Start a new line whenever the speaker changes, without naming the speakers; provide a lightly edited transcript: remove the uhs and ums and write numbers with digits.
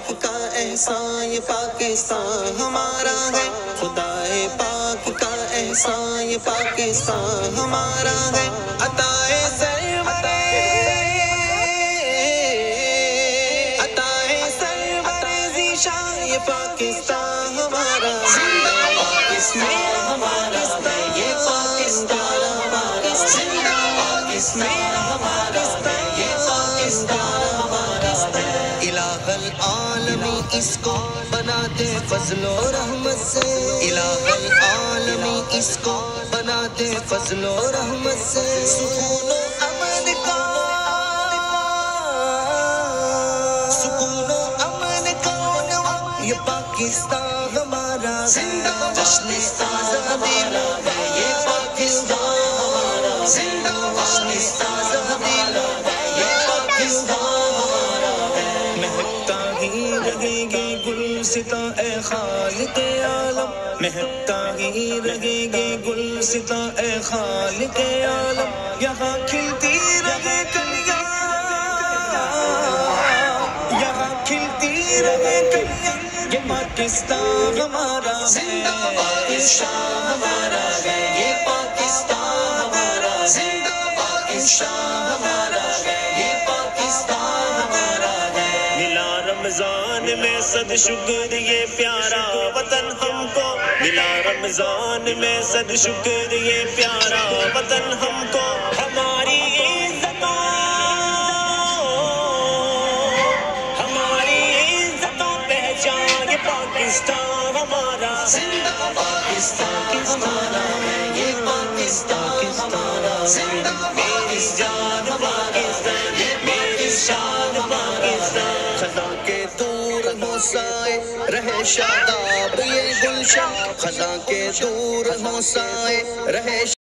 پاک کا احسان یہ پاکستان ہمارا ہے، خدائے پاک کا احسان یہ پاکستان ہمارا ہے، عطائے سرور ذیشان یہ پاکستان ہمارا ہے، پاکستان ہمارا ہے، یہ پاکستان ہمارا زندہ پاکستان ہمارا ہے، یہ پاکستان ہمارا ہے، الہ العالمین اس کو بنا دے فضل و رحمت سے، الہ العالمین اس کو بنا دے فضل و رحمت سے، سکون و امن کا سکون و امن کا یہ پاکستان ہمارا زندہ جشن آزادی ہے، یہ پاکستان ہمارا زندہ جشن آزادی ہے، یہ پاکستان ہمارا ہے، مہکتا ہی رہے گی گلستاں اے خالق عالم، مہکتا ہی رہے گی گلستاں اے خالق عالم، یہاں کھلتی رہے کلیاں، یہاں کھلتی رہے کلیاں، یہ پاکستان ہمارا زندہ پاکستان ہمارا ہے، یہ پاکستان ہمارا زندہ پاکستان ہمارا ہے، یہ پاکستان ہمارا ہے، ملا رمضان میں صد شکر یہ پیارا وطن ہم کو، ملا رمضان میں صد شکر یہ پیارا وطن ہم کو، ہماری پاکستان ہمارا زندہ پاکستان ہمارا ہے، یہ پاکستان ہمارا زندہ میری جان پاکستان، میری شان پاکستان، خزاں کے دور ہو سائے رہے شاداب یہ گلشن، خزاں کے دور ہو سائے رہے